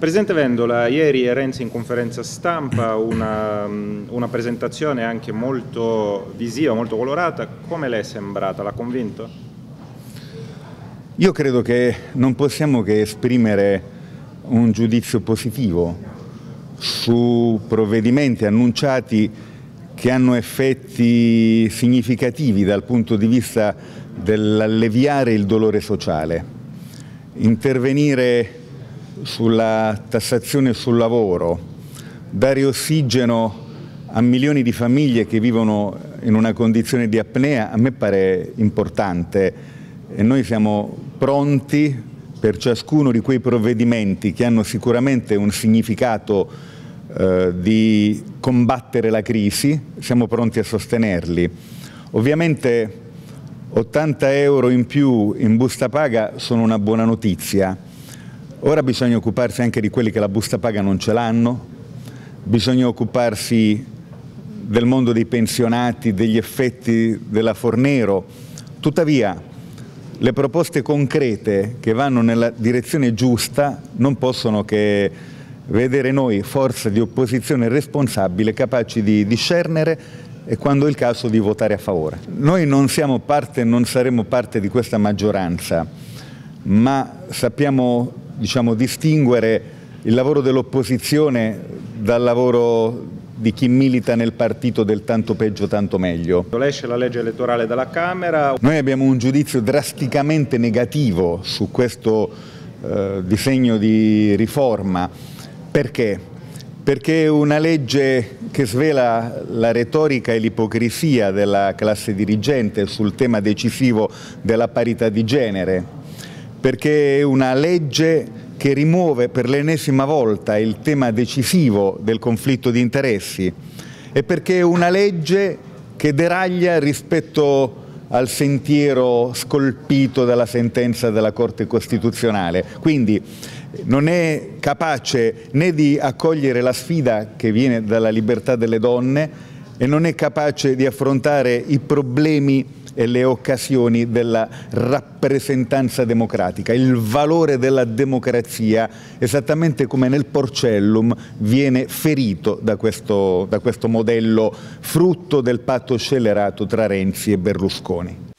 Presidente Vendola, ieri Renzi in conferenza stampa una presentazione anche molto visiva, molto colorata. Come le è sembrata? L'ha convinto? Io credo che non possiamo che esprimere un giudizio positivo su provvedimenti annunciati che hanno effetti significativi dal punto di vista dell'alleviare il dolore sociale. Intervenire sulla tassazione sul lavoro, dare ossigeno a milioni di famiglie che vivono in una condizione di apnea, a me pare importante e noi siamo pronti per ciascuno di quei provvedimenti che hanno sicuramente un significato di combattere la crisi, siamo pronti a sostenerli. Ovviamente 80 euro in più in busta paga sono una buona notizia. Ora bisogna occuparsi anche di quelli che la busta paga non ce l'hanno, bisogna occuparsi del mondo dei pensionati, degli effetti della Fornero. Tuttavia, le proposte concrete che vanno nella direzione giusta non possono che vedere noi, forza di opposizione responsabile, capaci di discernere e, quando è il caso, di votare a favore. Noi non siamo parte e non saremo parte di questa maggioranza, ma sappiamo, distinguere il lavoro dell'opposizione dal lavoro di chi milita nel partito del tanto peggio tanto meglio. Esce la legge elettorale dalla Camera. Noi abbiamo un giudizio drasticamente negativo su questo disegno di riforma. Perché? Perché è una legge che svela la retorica e l'ipocrisia della classe dirigente sul tema decisivo della parità di genere, perché è una legge che rimuove per l'ennesima volta il tema decisivo del conflitto di interessi e perché è una legge che deraglia rispetto al sentiero scolpito dalla sentenza della Corte Costituzionale. Quindi non è capace né di accogliere la sfida che viene dalla libertà delle donne e non è capace di affrontare i problemi e le occasioni della rappresentanza democratica. Il valore della democrazia, esattamente come nel Porcellum, viene ferito da questo modello frutto del patto scellerato tra Renzi e Berlusconi.